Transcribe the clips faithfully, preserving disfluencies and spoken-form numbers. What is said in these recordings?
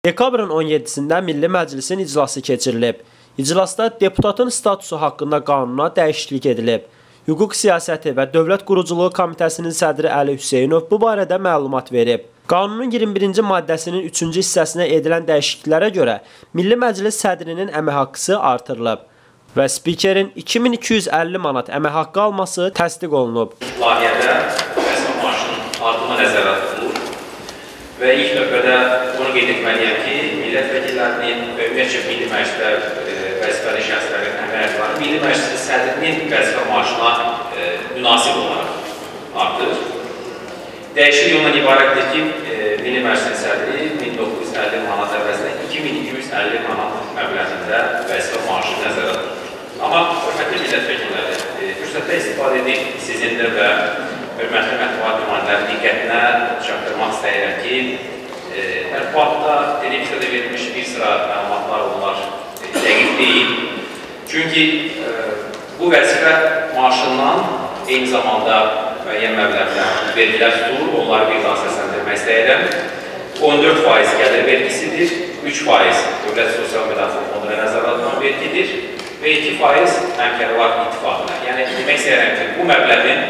Dekabrın on yeddisində Milli Məclisin iclası keçirilib. İclasda deputatın statusu haqqında qanuna dəyişiklik edilib. Hüquq Siyasəti və Dövlət Quruculuğu Komitəsinin sədri Əli Hüseynov bu barədə məlumat verib. Qanunun iyirmi birinci maddəsinin üçüncü hissəsinə edilən dəyişikliklərə görə Milli Məclis sədrinin əmək haqqısı artırılıb və spikerin iki min iki yüz əlli manat əmək haqqı alması təsdiq olunub. Layihədə vəzifə maaşının artımı nəzərdə tutulur və ilk növbədə bunu qeyd etməliyəm ki, millət vəkillərinin və ümumiyyətcə Milli Məclisdə vəzifəli şəxslərin əmək haqqları Milli Məclisin sədrinin vəzifə maaşına e, münasib olaraq artır. Dəyişiklik ondan ibarətdir ki, e, Milli Məclisin sədri min doqquz yüz əlli manat əvəzinə iki min iki yüz əlli manat məbləğində vəzifə maaşı nəzərdə tutulur. Amma hörmətli millət vəkilləri, e, fürsətdə istifadə edib sizindir və hörmətli mətbuat nümayəndələrinin diqqətinə çatdırmaq istəyirəm ki, e, mətbuatda televiziyada verilmiş bir sıra məlumatlar onlar e, dəqiq deyil. Çünki e, bu vəzifə maaşından eyni zamanda müəyyən məbləğdə vergilər tutulur, onları bir daha səsləndirmək istəyirəm. on dörd faiz gəlir vergisidir, üç faiz Dövlət Sosial Müdafiə Fonduna nəzərdə tutulan vergidir və iki faiz Həmkarlar İttifaqına. Yəni, demək istəyirəm ki, bu məbləğin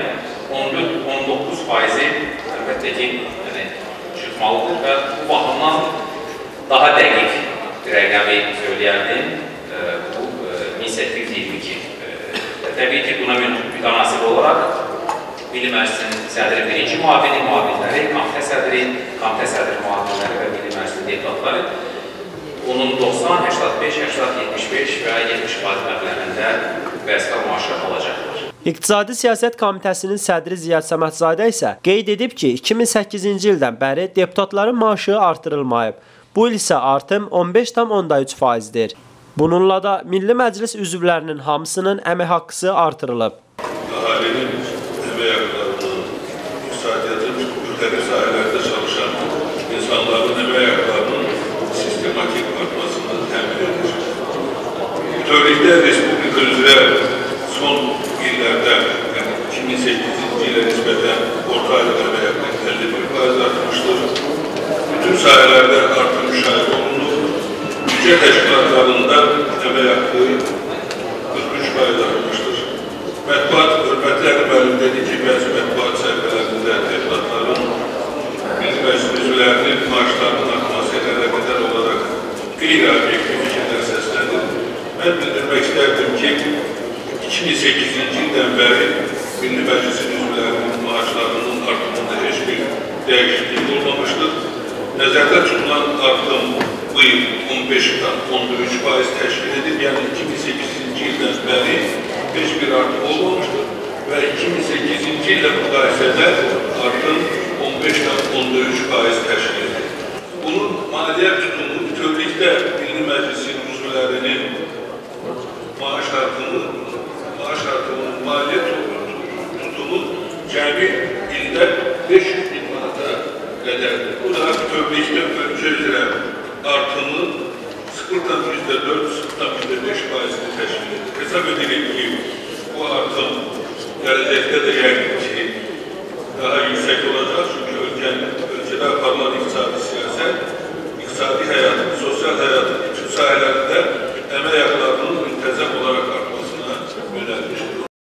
on doqquz faizi əlbəttə ki, yəni, çıxmalıdır və bu baxımdan daha dəqiq bir rəqəmi söyləyərdim, bu min səkkiz yüz iyirmi iki. Təbii ki, buna mütənasib olaraq Milli Məclisin sədri birinci müavini, müavinləri, komitə sədri, komitə sədri müavinləri və Milli Məclisin deputatları onun doxsan, səksən beş, səksən yetmiş beş və yetmiş faiz məbləğində vəzifə maaşı alacaqlar. İqtisadi Siyasət Komitəsinin sədri Ziyad Səmədzadə isə qeyd edib ki, iki min səkkizinci ildən bəri deputatların maaşı artırılmayıb. Bu il isə artım on beş tam onda üç faizdir. Bununla da Milli Məclis üzvlərinin hamısının əmək haqqısı artırılıb. Əhalinin əmək haqqlarının, iqtisadiyyatın müxtəlif sahələrdə çalışan insanların əmək haqqlarının sistematik artmasını təmin edir. Bütövlükdə Respublika üzrə son illərdə, yəni iki min səkkizinci ilə nisbətən orta aylıq əmək haqqı əlli bir faiz artmışdır. Bütün sahələrdə artım müşahidə olunur. Büdcə təşkilatlarında əmək haqqı qırx üç faiz artmışdır. Mətbuat hörmətli müəllim dedi ki, bəzi mətbuat səhifələrində deputatların Milli Məclis üzvlərinin maaşlarının artması ilə əlaqədar olaraq qeyri-obyektiv fikirlər səslənir. Mən bildirmək istərdim ki, iki min səkkizinci ildən bəri Milli Məclisin üzvlərinin maaşlarının artımında heç bir dəyişiklik olmamışdır. Nəzərdə tutulan artım bu il on beş tam onda üç faiz təşkil edib, yəni iki min səkkizinci ildən bəri heç bir artım olmamışdır və iki min səkkizinci illə müqayisədə artım on beş tam onda üç faiz təşkil edib. Bunun maliyyə tutumu bütövlükdə Milli Məclisin üzvlərinin maaş artımı, maaş artımının maliyyə tutumu cəmi ildə beş yüz min manata qədərdir. Bu da bütövlükdə ölçü üzrə artımı sıfır tam yüzdə dörd, sıfır tam yüzdə beş faizini təşkil edir. Hesab edilir ki, bu artım gələcəkdə də yəqin ki, daha yüksək olacaq. Çünki ölkənin, ölkədə aparılan iqtisadi siyasət, iqtisadi həyatın, sosial həyatın bütün sahələrində əmək